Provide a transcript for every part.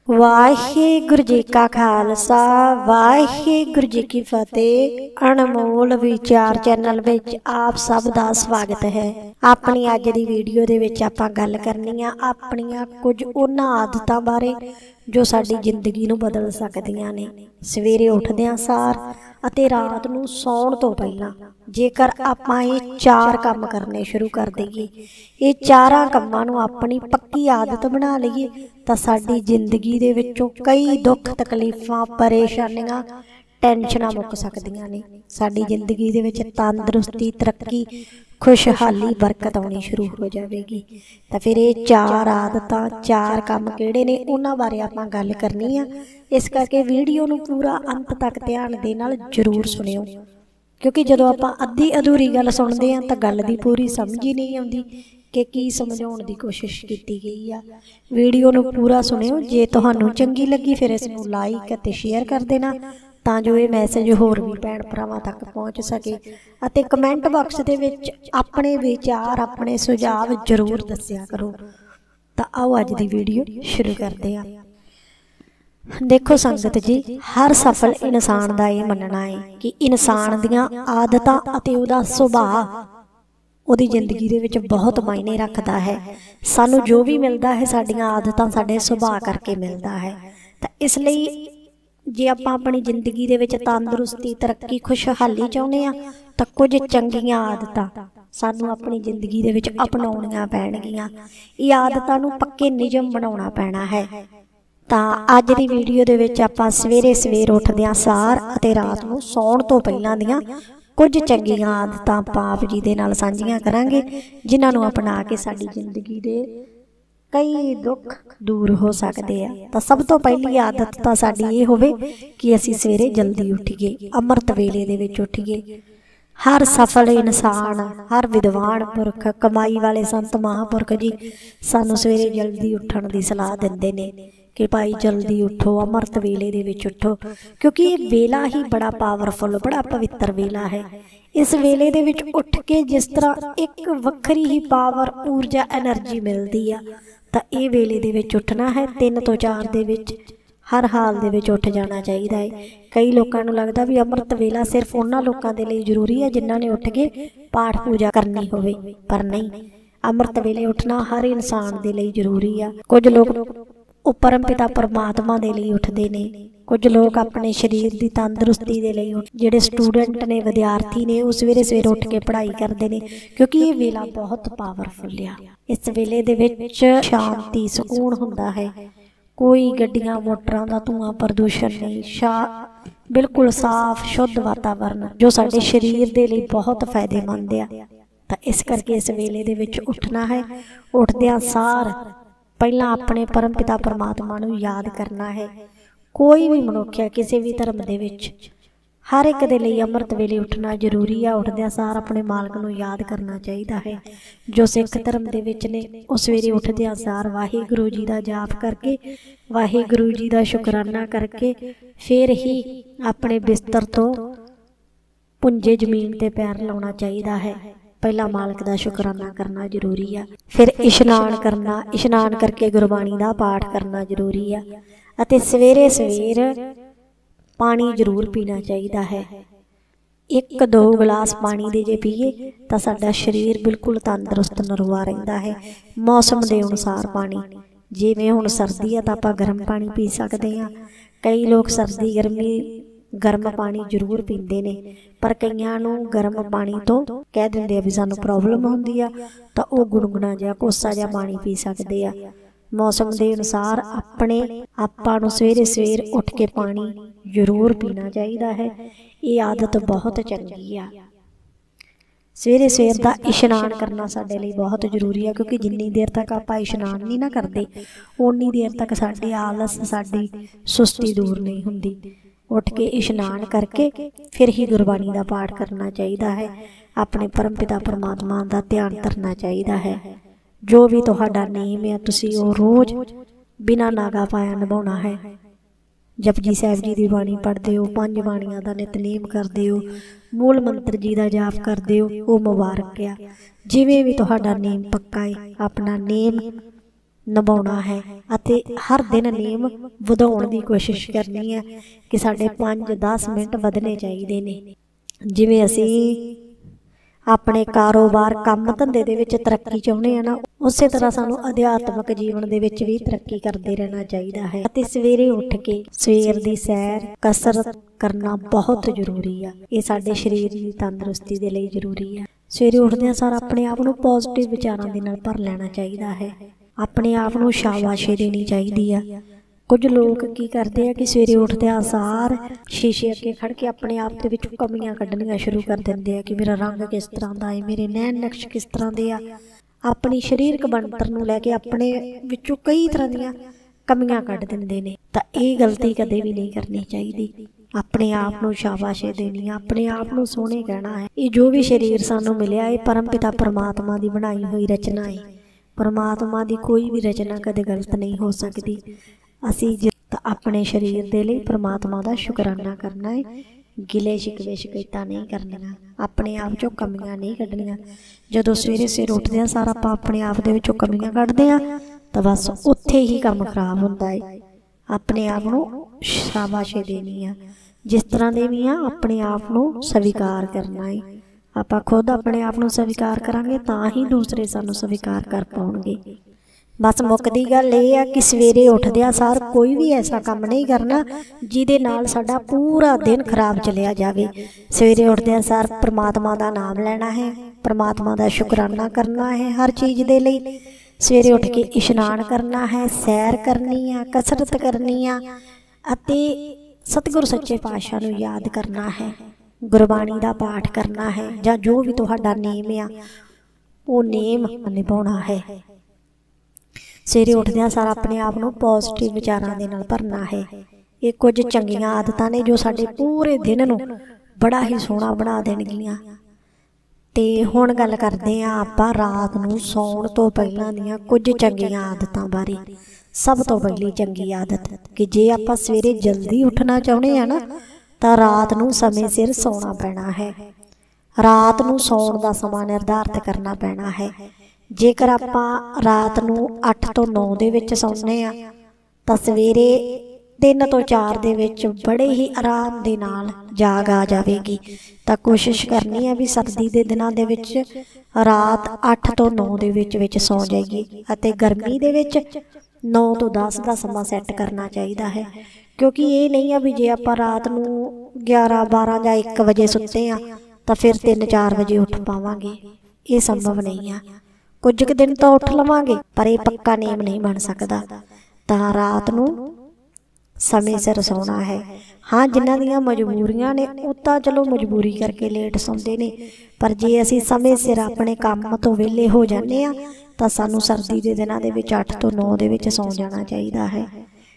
वाहिगुरु जी का खालसा वाहिगुरु जी की फतेह। अनमोल विचार चैनल विच आप सब दा स्वागत है। अपनी अज दी वीडियो दे विच आपां गल करनी आ अपणियां कुछ उन्हां आदतां बारे जो साडी जिंदगी नूं बदल सकदियां ने। सवेरे उठदियां सार अते रात नूं सौण तों पहिलां जेकर आपां ये 4 काम करने शुरू कर दईए, ये 4 कामां नूं अपनी पक्की आदत बना लईए तां साडी जिंदगी दे विचों कई दुख तकलीफां परेशानियां टेंशनां मुक सकदियां ने। साडी जिंदगी दे विच तंदुरुस्ती तरक्की खुशहाली बरकत आउणी शुरू हो जाएगी। तो फिर ये 4 आदतां 4 काम किहड़े ने उन्हां बारे आपां गल करनी आ। इस करके वीडियो नूं पूरा अंत तक ध्यान दे नाल जरूर सुणिओ, क्योंकि जदों आपां अद्धी अधूरी गल सुणदे आ तां गल दी पूरी समझ ही नहीं आउंदी कि की समझाउण दी कोशिश कीती गई आ। वीडियो नूं पूरा सुणिओ। जे तुहानूं चंगी लगी फिर इस नूं लाइक अते शेयर कर देना तां जो ये मैसेज होर भी भैण भरावां तक पहुँच सके। अते कमेंट बॉक्स दे विच अपने विचार अपने सुझाव जरूर दस्सिया करो। तां आओ अज दी वीडियो शुरू करदे आ। देखो संगत जी, हर सफल इंसान दा ये मनना है कि इंसान दियां आदतां अते उहदा सुभाअ उहदी जिंदगी दे विच बहुत मायने रखदा है। सानू जो भी मिलदा है साडियां आदतां साडे सुभाअ करके मिलदा है। तां इसलिए जे आपां अपनी जिंदगी दे विच तंदुरुस्ती तरक्की खुशहाली चाहुंदे आ तां कुछ चंगीआं आदतां सानू अपनी जिंदगी दे विच अपनाउणीआं पैणगीआं। इह आदतां नूं पक्के नियम बनाउणा पैणा है। तां अज दी वीडियो दे विच आपां सवेरे सवेर उठदिआं सार अते रात नूं सौण तों पहिलां दीआं कुछ चंगीआं आदतां आप जी दे नाल सांझीआं करांगे, जिन्हां नूं अपना के साडी जिंदगी दे कई दुख दूर हो सकते हैं। तो सब तो पहली आदत तो साडी ये होवे कि असीं सवेरे जल्दी उठीए, अमृत वेले दे विच उठीए। हर सफल इंसान हर विद्वान पुरख कमाई वाले संत महापुरख जी सानू सवेरे जल्दी उठण दी सलाह दिंदे ने कि भाई जल्दी उठो, अमृत वेले दे विच उठो, क्योंकि ये वेला ही बड़ा पावरफुल बड़ा पवित्र वेला है। इस वेले दे विच उठ के जिस तरह एक वखरी ही पावर ऊर्जा एनर्जी मिलदी आ तां इह वेले दे विच उठना है। 3 ਤੋਂ 4 दे विच हर हाल दे विच उठ जाना चाहिदा है। कई लोकां नूं लगदा भी अमृत वेला सिर्फ उन्हां लोकां दे लई जरूरी है जिन्हां ने उठ के पाठ पूजा करनी होवे, पर नहीं, अमृत वेले उठना हर इंसान दे लई जरूरी आ। कुछ लोग ਉਹ परम पिता परमात्मा दे लई उठदे ने, कुछ लोग अपने शरीर की तंदुरुस्ती दे लई जिहड़े स्टूडेंट ने विद्यार्थी ने वो सवेरे सवेरे उठ के पढ़ाई करते हैं, क्योंकि ये वेला बहुत पावरफुल आ। इस वेले दे विच शांति सुकून हुंदा है, कोई गड्डियां मोटरां दा धुआं प्रदूषण नहीं, बिल्कुल साफ शुद्ध वातावरण जो साडे शरीर दे लई बहुत फायदेमंद आ। तां इस करके इस वेले दे विच उठना है। उठदिआं सार पहला अपने परम पिता परमात्मा नूं याद करना है। कोई भी मनुष्य है किसी भी धर्म दे विच हर एक दे लई अमृत वेले उठना जरूरी है। उठदिआं सार अपने मालक नूं याद करना चाहिदा है। जो सिख धर्म दे विच ने उह सवेरे उठदिआं सार वाहिगुरू जी दा जाप करके वाहिगुरू जी दा शुकराना करके फिर ही अपने बिस्तर तो पुंजे जमीन ते पैर लाउणा चाहिदा है। पहला मालक दा शुकराना करना जरूरी है, फिर इशनान करना, इशनान करके गुरबाणी दा पाठ करना जरूरी है। अते सवेरे सवेर पानी जरूर पीना चाहिदा है। 1-2 गिलास पानी दे जे पीए तां साडा शरीर बिल्कुल तंदुरुस्त नरवा रहिंदा है। मौसम दे अनुसार पानी, जिवें हुण सर्दी है तां आपां गर्म पानी पी सकदे हां। कई लोग सर्दी गर्मी गर्म पानी जरूर पींदे ने, पर कईयां नूं गर्म पानी तो कह दिंदे आ भी सानूं प्रॉब्लम हुंदी आ तां ओह गुणगुणा जिहा कोसा जिहा पानी पी सकदे आ। मौसम के अनुसार अपने आपां नूं सवेरे सवेर उठ के पानी जरूर पीना चाहिदा है। ये आदत बहुत चंगी आ। सवेरे सवेर दा इशनान करना साडे लई बहुत जरूरी है, क्योंकि जिन्नी देर तक आपां इशनान नहीं ना करदे उन्नी देर तक साडी आलस साडी सुस्ती दूर नहीं हुंदी। उठ के इशनान करके फिर ही गुरबाणी का पाठ करना चाहिदा है। अपने परम पिता परमात्मा का ध्यान करना चाहिदा है। जो भी तुहाडा नेम है तुसीं ओह रोज़ बिना नागा पाया निभाउणा है। जपजी साहिब जी की बाणी पढ़ते हो, 5 बाणियां का नितनेम करते हो, मूल मंत्र जी का जाप करते हो, वो मुबारक आ। जिवें भी तुहाडा नेम पक्का है अपना नेम ਨਿਭਾਉਣਾ ਹੈ ਅਤੇ ਹਰ ਦਿਨ ਨਿਯਮ ਵਧਾਉਣ ਦੀ ਕੋਸ਼ਿਸ਼ ਕਰਨੀ ਹੈ ਕਿ ਸਾਡੇ 5-10 ਮਿੰਟ ਵਧਣੇ ਚਾਹੀਦੇ ਨੇ। ਜਿਵੇਂ ਅਸੀਂ ਆਪਣੇ ਕਾਰੋਬਾਰ ਕੰਮ ਧੰਦੇ ਦੇ ਵਿੱਚ ਤਰੱਕੀ ਚਾਹੁੰਦੇ ਹਾਂ ਨਾ, ਉਸੇ ਤਰ੍ਹਾਂ ਸਾਨੂੰ ਅਧਿਆਤਮਿਕ ਜੀਵਨ ਦੇ ਵਿੱਚ ਵੀ ਤਰੱਕੀ ਕਰਦੇ ਰਹਿਣਾ ਚਾਹੀਦਾ ਹੈ। ਅਤੇ ਸਵੇਰੇ ਉੱਠ ਕੇ ਸਵੇਰ ਦੀ ਸੈਰ ਕਸਰਤ ਕਰਨਾ ਬਹੁਤ ਜ਼ਰੂਰੀ ਆ। ਇਹ ਸਾਡੇ ਸਰੀਰ ਦੀ ਤੰਦਰੁਸਤੀ ਦੇ ਲਈ ਜ਼ਰੂਰੀ ਆ। ਸਵੇਰੇ ਉੱਠਦਿਆਂ ਸਾਰ ਆਪਣੇ ਆਪ ਨੂੰ ਪੋਜ਼ਿਟਿਵ ਵਿਚਾਰਾਂ ਦੇ ਨਾਲ ਭਰ ਲੈਣਾ ਚਾਹੀਦਾ ਹੈ। ਆਪਣੇ ਆਪ ਨੂੰ ਸ਼ਾਬਾਸ਼ੀ ਦੇਣੀ ਚਾਹੀਦੀ ਆ। ਕੁਝ ਲੋਕ ਕੀ ਕਰਦੇ ਆ ਕਿ ਸਵੇਰੇ ਉੱਠਦਿਆਂ ਸਾਰ ਸ਼ੀਸ਼ੇ ਅੱਗੇ ਖੜ੍ਹ ਕੇ ਆਪਣੇ ਆਪ ਦੇ ਵਿੱਚ ਕਮੀਆਂ ਕੱਢਣੀਆਂ ਸ਼ੁਰੂ ਕਰ ਦਿੰਦੇ ਆ ਕਿ ਮੇਰਾ ਰੰਗ ਕਿਸ ਤਰ੍ਹਾਂ ਦਾ ਹੈ, ਮੇਰੇ ਨੈਣ ਨਕਸ਼ ਕਿਸ ਤਰ੍ਹਾਂ ਦੇ ਆ। ਆਪਣੀ ਸਰੀਰਕ ਬਣਤਰ ਨੂੰ ਲੈ ਕੇ ਆਪਣੇ ਵਿੱਚੋਂ ਕਈ ਤਰ੍ਹਾਂ ਦੀਆਂ ਕਮੀਆਂ ਕੱਢ ਦਿੰਦੇ ਨੇ। ਤਾਂ ਇਹ ਗਲਤੀ ਕਦੇ ਵੀ ਨਹੀਂ ਕਰਨੀ ਚਾਹੀਦੀ। ਆਪਣੇ ਆਪ ਨੂੰ ਸ਼ਾਬਾਸ਼ੀ ਦੇਣੀ ਆ, ਆਪਣੇ ਆਪ ਨੂੰ ਸੋਹਣੇ ਕਹਿਣਾ ਹੈ। ਇਹ ਜੋ ਵੀ ਸਰੀਰ ਸਾਨੂੰ ਮਿਲਿਆ ਇਹ ਪਰਮ ਪਿਤਾ ਪਰਮਾਤਮਾ ਦੀ ਬਣਾਈ ਹੋਈ ਰਚਨਾ ਹੈ। ਪਰਮਾਤਮਾ ਦੀ ਕੋਈ ਵੀ ਰਚਨਾ ਕਦੇ ਗਲਤ ਨਹੀਂ ਹੋ ਸਕਦੀ। ਅਸੀਂ ਆਪਣੇ ਸਰੀਰ ਦੇ ਲਈ ਪਰਮਾਤਮਾ ਦਾ ਸ਼ੁਕਰਾਨਾ ਕਰਨਾ ਹੈ। ਗਿਲੇ ਸ਼ਿਕਵੇ ਸ਼ਿਕਾਇਤਾਂ ਨਹੀਂ ਕਰਨੀਆਂ, ਆਪਣੇ ਆਪ 'ਚੋਂ ਕਮੀਆਂ ਨਹੀਂ ਕੱਢਣੀਆਂ। ਜਦੋਂ ਸਵੇਰੇ ਸਵੇਰ ਉੱਠਦੇ ਹਾਂ ਸਾਰਾ ਆਪਾਂ ਆਪਣੇ ਆਪ ਦੇ ਵਿੱਚੋਂ ਕਮੀਆਂ ਕੱਢਦੇ ਹਾਂ ਤਾਂ ਬਸ ਉੱਥੇ ਹੀ ਕੰਮ ਖਰਾਬ ਹੁੰਦਾ ਹੈ। ਆਪਣੇ ਆਪ ਨੂੰ ਸ਼ਾਬਾਸ਼ੀ ਦੇਣੀ ਆ, ਜਿਸ ਤਰ੍ਹਾਂ ਦੇ ਵੀ ਆ ਆਪਣੇ ਆਪ ਨੂੰ ਸਵੀਕਾਰ ਕਰਨਾ ਹੈ। ਆਪਾਂ ਖੁਦ ਆਪਣੇ ਆਪ ਨੂੰ ਸਵੀਕਾਰ ਕਰਾਂਗੇ ਤਾਂ ਹੀ ਦੂਸਰੇ ਸਾਨੂੰ ਸਵੀਕਾਰ ਕਰ ਪਾਉਣਗੇ। ਬਸ ਮੁੱਕਦੀ ਗੱਲ ਇਹ ਆ ਕਿ ਸਵੇਰੇ ਉੱਠਦਿਆਂ ਸਾਰ ਕੋਈ ਵੀ ਐਸਾ ਕੰਮ ਨਹੀਂ ਕਰਨਾ ਜਿਹਦੇ ਨਾਲ ਸਾਡਾ ਪੂਰਾ ਦਿਨ ਖਰਾਬ ਚਲਿਆ ਜਾਵੇ। ਸਵੇਰੇ ਉੱਠਦਿਆਂ ਸਾਰ ਪਰਮਾਤਮਾ ਦਾ ਨਾਮ ਲੈਣਾ ਹੈ, ਪਰਮਾਤਮਾ ਦਾ ਸ਼ੁਕਰਾਨਾ ਕਰਨਾ ਹੈ ਹਰ ਚੀਜ਼ ਦੇ ਲਈ। ਸਵੇਰੇ ਉੱਠ ਕੇ ਇਸ਼ਨਾਨ ਕਰਨਾ ਹੈ, ਸੈਰ ਕਰਨੀ ਆ, ਕਸਰਤ ਕਰਨੀ ਆ ਅਤੇ ਸਤਿਗੁਰੂ ਸੱਚੇ ਪਾਤਸ਼ਾਹ ਨੂੰ ਯਾਦ ਕਰਨਾ ਹੈ, ਗੁਰਬਾਣੀ ਦਾ ਪਾਠ ਕਰਨਾ ਹੈ ਜਾਂ ਜੋ ਵੀ ਤੁਹਾਡਾ ਨੇਮ ਆ ਉਹ ਨੇਮ ਨਿਭਾਉਣਾ ਹੈ। ਸਵੇਰੇ ਉੱਠਦਿਆਂ ਸਾਰ ਆਪਣੇ ਆਪ ਨੂੰ ਪੋਜ਼ਿਟਿਵ ਵਿਚਾਰਾਂ ਦੇ ਨਾਲ ਭਰਨਾ ਹੈ। ਇਹ ਕੁਝ ਚੰਗੀਆਂ ਆਦਤਾਂ ਨੇ ਜੋ ਸਾਡੇ ਪੂਰੇ ਦਿਨ ਨੂੰ ਬੜਾ ਹੀ ਸੋਹਣਾ ਬਣਾ ਦੇਣਗੀਆਂ। ਤੇ ਹੁਣ ਗੱਲ ਕਰਦੇ ਹਾਂ ਆਪਾਂ ਰਾਤ ਨੂੰ ਸੌਣ ਤੋਂ ਪਹਿਲਾਂ ਦੀਆਂ ਕੁਝ ਚੰਗੀਆਂ ਆਦਤਾਂ ਬਾਰੇ। ਸਭ ਤੋਂ ਪਹਿਲੀ ਚੰਗੀ ਆਦਤ ਕਿ ਜੇ ਆਪਾਂ ਸਵੇਰੇ ਜਲਦੀ ਉੱਠਣਾ ਚਾਹੁੰਦੇ ਹਾਂ ਨਾ ਤਾਂ ਰਾਤ ਨੂੰ ਸਮੇਂ ਸਿਰ ਸੌਣਾ ਪੈਣਾ ਹੈ। ਰਾਤ ਨੂੰ ਸੌਣ ਦਾ ਸਮਾਂ ਨਿਰਧਾਰਿਤ ਕਰਨਾ ਪੈਣਾ ਹੈ। ਜੇਕਰ ਆਪਾਂ ਰਾਤ ਨੂੰ 8 ਤੋਂ 9 ਦੇ ਵਿੱਚ ਸੌਂਦੇ ਹਾਂ ਤਾਂ ਸਵੇਰੇ 3 ਤੋਂ 4 ਦੇ ਵਿੱਚ ਬੜੇ ਹੀ ਆਰਾਮ ਦੇ ਨਾਲ ਜਾਗ ਆ ਜਾਵੇਗੀ। ਤਾਂ ਕੋਸ਼ਿਸ਼ ਕਰਨੀ ਹੈ ਵੀ ਸਰਦੀ ਦੇ ਦਿਨਾਂ ਦੇ ਵਿੱਚ ਰਾਤ 8 ਤੋਂ 9 ਦੇ ਵਿੱਚ ਸੌਂ ਜਾਈਏ ਅਤੇ ਗਰਮੀ ਦੇ ਵਿੱਚ 9 ਤੋਂ 10 ਦਾ ਸਮਾਂ ਸੈੱਟ ਕਰਨਾ ਚਾਹੀਦਾ ਹੈ। ਕਿਉਂਕਿ ਇਹ ਨਹੀਂ ਆ ਵੀ ਜੇ ਆਪਾਂ ਰਾਤ ਨੂੰ 11, 12 ਜਾਂ 1 ਵਜੇ ਸੁੱਤੇ ਆ ਤਾਂ ਫਿਰ 3-4 ਵਜੇ ਉੱਠ ਪਾਵਾਂਗੇ। ਇਹ ਸੰਭਵ ਨਹੀਂ ਆ। ਕੁਝ ਕੁ ਦਿਨ ਤਾਂ ਉੱਠ ਲਵਾਂਗੇ ਪਰ ਇਹ ਪੱਕਾ ਨੇਮ ਨਹੀਂ ਬਣ ਸਕਦਾ। ਤਾਂ ਰਾਤ ਨੂੰ ਸਮੇਂ ਸਿਰ ਸੌਣਾ ਹੈ। ਹਾਂ, ਜਿਨ੍ਹਾਂ ਦੀਆਂ ਮਜਬੂਰੀਆਂ ਨੇ ਉਹ ਤਾਂ ਚਲੋ ਮਜਬੂਰੀ ਕਰਕੇ ਲੇਟ ਸੌਂਦੇ ਨੇ, ਪਰ ਜੇ ਅਸੀਂ ਸਮੇਂ ਸਿਰ ਆਪਣੇ ਕੰਮ ਤੋਂ ਵਿਹਲੇ ਹੋ ਜਾਂਦੇ ਹਾਂ ਤਾਂ ਸਾਨੂੰ ਸਰਦੀ ਦੇ ਦਿਨਾਂ ਦੇ ਵਿੱਚ 8 ਤੋਂ 9 ਦੇ ਵਿੱਚ ਸੌਂ ਜਾਣਾ ਚਾਹੀਦਾ ਹੈ।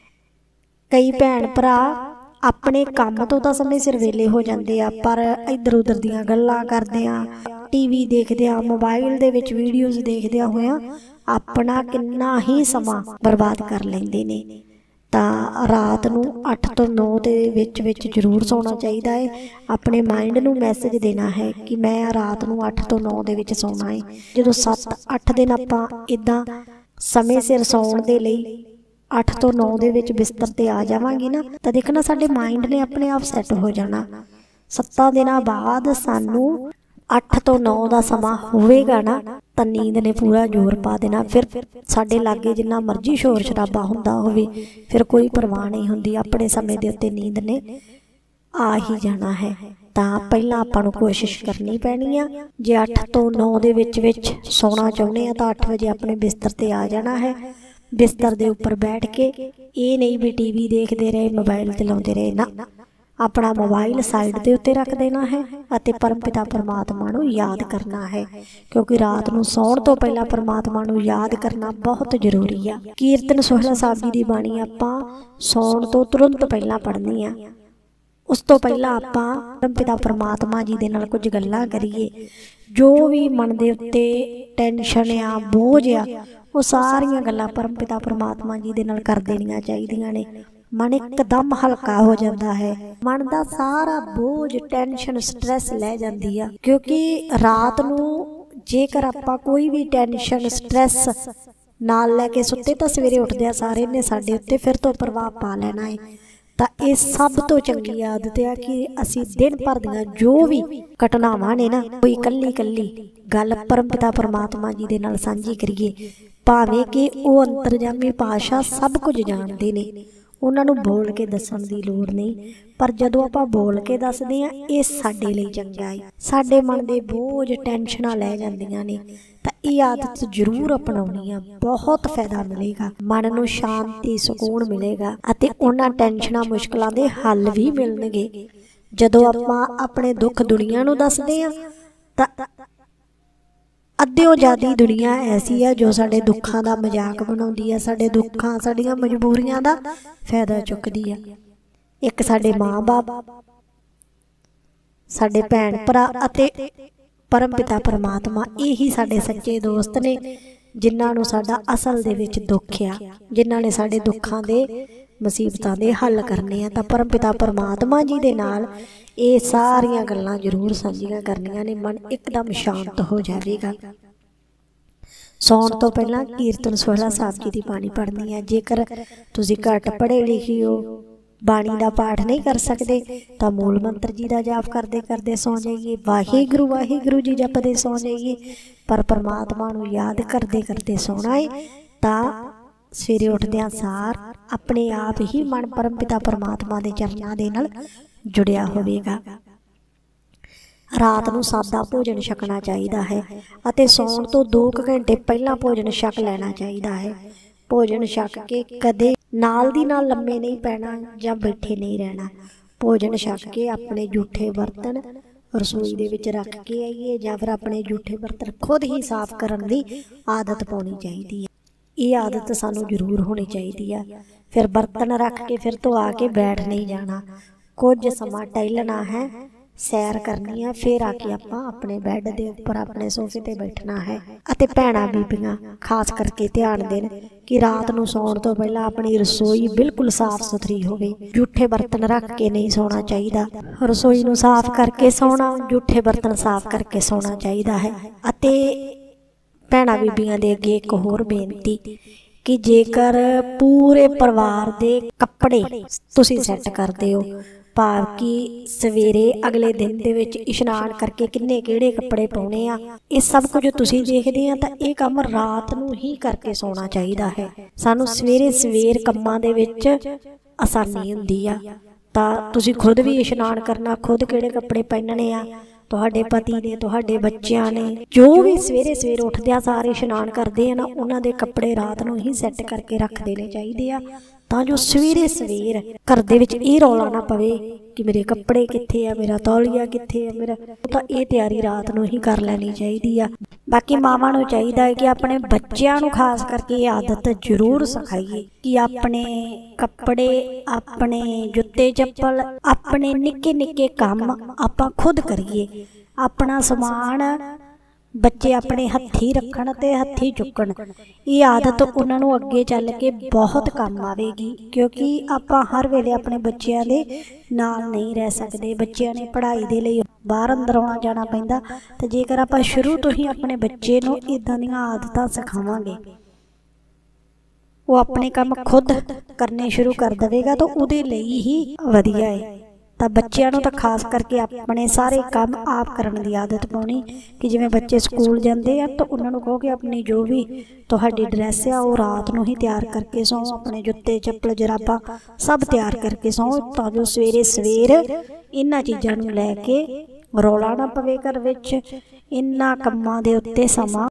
ਕਈ ਭੈਣ ਭਰਾ ਆਪਣੇ ਕੰਮ ਤੋਂ ਤਾਂ ਸਮੇਂ ਸਿਰ ਵਿਹਲੇ ਹੋ ਜਾਂਦੇ ਆ ਪਰ ਇੱਧਰ ਉੱਧਰ ਦੀਆਂ ਗੱਲਾਂ ਕਰਦੇ ਆ, ਟੀਵੀ ਦੇਖਦੇ ਆ, ਮੋਬਾਈਲ ਦੇ ਵਿੱਚ ਵੀਡੀਓਜ਼ ਦੇਖਦਿਆਂ ਹੋਇਆਂ ਆਪਣਾ ਕਿੰਨਾ ਹੀ ਸਮਾਂ ਬਰਬਾਦ ਕਰ ਲੈਂਦੇ ਨੇ। ਤਾਂ ਰਾਤ ਨੂੰ 8 ਤੋਂ 9 ਦੇ ਵਿੱਚ ਜ਼ਰੂਰ ਸੌਣਾ ਚਾਹੀਦਾ ਹੈ। ਆਪਣੇ ਮਾਈਂਡ ਨੂੰ ਮੈਸੇਜ ਦੇਣਾ ਹੈ ਕਿ ਮੈਂ ਰਾਤ ਨੂੰ 8 ਤੋਂ 9 ਦੇ ਵਿੱਚ ਸੌਣਾ ਹੈ। ਜਦੋਂ 7-8 ਦਿਨ ਆਪਾਂ ਇੱਦਾਂ ਸਮੇਂ ਸਿਰ ਸੌਣ ਦੇ ਲਈ 8 ਤੋਂ 9 ਦੇ ਵਿੱਚ ਬਿਸਤਰ 'ਤੇ ਆ ਜਾਵਾਂਗੇ ਨਾ ਤਾਂ ਦੇਖਣਾ ਸਾਡੇ ਮਾਈਂਡ ਨੇ ਆਪਣੇ ਆਪ ਸੈੱਟ ਹੋ ਜਾਣਾ। 7 ਦਿਨਾਂ ਬਾਅਦ ਸਾਨੂੰ 8 ਤੋਂ 9 ਦਾ ਸਮਾਂ ਹੋਵੇਗਾ ਨਾ ਤਾਂ ਨੀਂਦ ਨੇ ਪੂਰਾ ਜ਼ੋਰ ਪਾ ਦੇਣਾ। ਫਿਰ ਸਾਡੇ ਲਾਗੇ ਜਿੰਨਾ ਮਰਜ਼ੀ ਸ਼ੋਰ ਸ਼ਰਾਬਾ ਹੁੰਦਾ ਹੋਵੇ ਫਿਰ ਕੋਈ ਪਰਵਾਹ ਨਹੀਂ ਹੁੰਦੀ, ਆਪਣੇ ਸਮੇਂ ਦੇ ਉੱਤੇ ਨੀਂਦ ਨੇ ਆ ਹੀ ਜਾਣਾ ਹੈ। ਤਾਂ ਪਹਿਲਾਂ ਆਪਾਂ ਨੂੰ ਕੋਸ਼ਿਸ਼ ਕਰਨੀ ਪੈਣੀ ਆ। ਜੇ 8 ਤੋਂ 9 ਦੇ ਵਿੱਚ ਸੌਣਾ ਚਾਹੁੰਦੇ ਆ ਤਾਂ 8 ਵਜੇ ਆਪਣੇ ਬਿਸਤਰ 'ਤੇ ਆ ਜਾਣਾ ਹੈ। ਬਿਸਤਰ ਦੇ ਉੱਪਰ ਬੈਠ ਕੇ ਇਹ ਨਹੀਂ ਵੀ ਟੀਵੀ ਦੇਖਦੇ ਰਹੇ, ਮੋਬਾਈਲ ਚਲਾਉਂਦੇ ਰਹੇ, ਨਾ, ਆਪਣਾ ਮੋਬਾਈਲ ਸਾਈਡ ਦੇ ਉੱਤੇ ਰੱਖ ਦੇਣਾ ਹੈ ਅਤੇ ਪਰਮਪਿਤਾ ਪਰਮਾਤਮਾ ਨੂੰ ਯਾਦ ਕਰਨਾ ਹੈ। ਕਿਉਂਕਿ ਰਾਤ ਨੂੰ ਸੌਣ ਤੋਂ ਪਹਿਲਾਂ ਪਰਮਾਤਮਾ ਨੂੰ ਯਾਦ ਕਰਨਾ ਬਹੁਤ ਜ਼ਰੂਰੀ ਆ। ਕੀਰਤਨ ਸੋਹਿਲਾ ਸਾਹਿਬ ਜੀ ਦੀ ਬਾਣੀ ਆਪਾਂ ਸੌਣ ਤੋਂ ਤੁਰੰਤ ਪਹਿਲਾਂ ਪੜ੍ਹਨੀ ਆ। ਉਸ ਤੋਂ ਪਹਿਲਾਂ ਆਪਾਂ ਪਰਮਪਿਤਾ ਪਰਮਾਤਮਾ ਜੀ ਦੇ ਨਾਲ ਕੁਝ ਗੱਲਾਂ ਕਰੀਏ। ਜੋ ਵੀ ਮਨ ਦੇ ਉੱਤੇ ਟੈਨਸ਼ਨ ਆ, ਬੋਝ ਆ, ਉਹ ਸਾਰੀਆਂ ਗੱਲਾਂ ਪਰਮਪਿਤਾ ਪਰਮਾਤਮਾ ਜੀ ਦੇ ਨਾਲ ਕਰ ਦੇਣੀਆਂ ਚਾਹੀਦੀਆਂ ਨੇ। ਮਨ ਇੱਕਦਮ ਹਲਕਾ ਹੋ ਜਾਂਦਾ ਹੈ। ਮਨ ਦਾ ਸਾਰਾ ਬੋਝ, ਟੈਨਸ਼ਨ, ਸਟ੍ਰੈਸ ਲੈ ਜਾਂਦੀ ਆ। ਕਿਉਂਕਿ ਰਾਤ ਨੂੰ ਜੇਕਰ ਆਪਾਂ ਕੋਈ ਵੀ ਟੈਨਸ਼ਨ, ਸਟ੍ਰੈਸ नाल लैके सुत्ते तां सवेरे उठदे सारे ने साडे उत्ते फिर तो प्रभाव पा लेना है। तां इह सब तो चंगी आदत है कि असीं दिन भर दियां जो भी घटनावां ने ना कोई कल्ली कल्ली गल परमपिता परमात्मा जी दे नाल सांझी करिए। भावें कि वो अंतरजामी पातशाह सब कुछ जानते ने, उन्हां नूं बोल के दस्सण दी लोड़ नहीं, पर जदों आपां बोल के दसदे आ इह साडे लई चंगा है। साडे मन दे बोझ टेंशनां लै जांदियां ने तां इह आदत जरूर अपनाउणी आ, बहुत फायदा मिलेगा, मन नूं शांति सुकून मिलेगा अते उन्हां टेंशनां मुश्किलां दे हल भी मिलणगे। जदों आपां अपने दुख दुनिया नूं दसदे आ तां अद्धियों ज़्यादा दुनिया ऐसी है जो साडे दुखां दा मजाक बनाउंदी है, साडे दुखां साडीआं मजबूरियां दा फायदा चुकदी है। एक साडे माँ बाप, साडे भैन भरा अते परमपिता परमात्मा यही साडे सच्चे दोस्त ने, जिन्हां नूं साडा असल दे विच दुख आ, जिन्हां ने साडे दुखां दे मुसीबतां दे हल करने आ। तां परमपिता परमात्मा जी दे नाल ये सारियां गल्लां जरूर साझीआं करनियां ने, मन एकदम शांत हो जाएगा। सौण तो पहला कीर्तन सोहला साहब जी की बाणी पढ़नी है। जेकर तुसीं घट पढ़े लिखे हो, बाणी का पाठ नहीं कर सकते, तो मूल मंत्र जी का जाप करते करते सौ जाइए, वाहिगुरू जी जपते सौ जाइए, पर परमात्मा नूं याद करते करते सोना है। तां सवेरे उठदियां सार अपने आप ही मन परमपिता परमात्मा के चरनां दे नाल जुड़िया होवेगा। रात नूं सादा भोजन छकना चाहिदा है अते सौण तो 2 घंटे पहला भोजन छक लेना चाहिदा है। भोजन छक के कदे नाल दी नाल लम्मे नहीं पैना जां बैठे नहीं रहना। भोजन छक के अपने जूठे बर्तन रसोई दे विच रख के आइए जां फिर अपने जूठे बर्तन खुद ही साफ करन दी आदत पाउणी चाहिदी है। ये आदत सानू जरूर होनी चाहिदी है। फिर बर्तन रख के फिर तो आके बैठ नहीं जाना, कुछ समा टहलना है, सैर करनी है, फिर आके आपां अपने बैड दे उपर अपने सोफे ते बैठना है। अते भैणां बीबियां खास करके ध्यान देन कि रात नूं सौण तो पहला अपनी रसोई बिल्कुल साफ सुथरी होवे। जूठे बर्तन रख के नहीं सोना चाहिदा, रसोई नूं साफ करके सोना, जूठे बर्तन साफ करके सोना चाहिदा है। अते भैणां बीबियां दे अगे एक होर बेनती कि जेकर पूरे परिवार दे कपड़े तुसीं सैट करदे हो, भाव कि सवेरे अगले दिन दे विच इशनान करके किन्ने किहड़े कपड़े पाउणे आ, ये सब कुछ तुसीं देखदे आ तां इह काम रात नूं ही करके सोना चाहिदा है। सानूं सवेरे सवेर कम्मां दे विच आसानी हुंदी आ, तां तुसीं खुद भी इशनान करना, खुद किहड़े कपड़े पहनने आ, तुहाडे पति ने, तुहाडे बच्चियां ने, जो भी सवेरे सवेर उठदियां सारे इशनान करदे आ ना, उन्हां दे कपड़े रात नूं ही सैट करके रख देने चाहिदे आ, तां जो सवेरे सवेर घर दे विच इह रौला ना पवे कि मेरे कपड़े कित्थे आ, मेरा तौलिया कित्थे आ, मेरा तां इह तैयारी रात नूं ही कर लैनी चाहिदी आ। बाकी मावां नूं चाहिदा है कि अपने बच्चियां नूं खास करके इह आदत जरूर सिखाइए कि अपने कपड़े, अपने जुत्ते चप्पल, अपने निक्के निक्के काम आपां खुद करिए। अपना समान बच्चे अपने हत्थी रखण ते हत्थी चुकण, ये आदत उन्हां नूं अगे चल के बहुत काम आवेगी, क्योंकि आपां हर वेले अपने बच्चिआं दे नाल नहीं रह सकदे। बच्चिआं ने पढ़ाई दे लई बाहर अंदर आउणा जाना पैंदा, ते जेकर आपां शुरू तो ही अपने बच्चे नूं इदां दीआं आदतां सिखावांगे, वो अपने काम खुद करने शुरू कर देवेगा, तो उहदे लई ही वधिया है। तो बच्चों को तो खास करके अपने सारे काम आप करने की आदत पानी कि जिवें बच्चे स्कूल जाते हैं तो उन्होंने कहो कि अपनी जो भी तुहाडी ड्रैस है वो रात को ही तैयार करके सो, अपने जुत्ते चप्पल जराबा सब तैयार करके सो, तो जो सवेरे सवेर इन्हां चीज़ां नूं लैके रौला ना पवे घर विच, इन्हां कम्मां दे उत्ते समा